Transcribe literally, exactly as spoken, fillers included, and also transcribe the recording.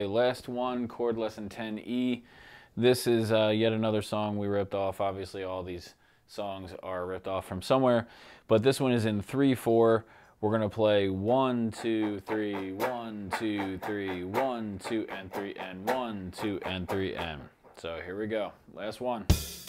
Last one, chord lesson ten E. This is uh, yet another song we ripped off. Obviously, all these songs are ripped off from somewhere, but this one is in three four. We're gonna play one, two, three, one, two, three, one, two, and three, and one, two, and three, and. So here we go. Last one.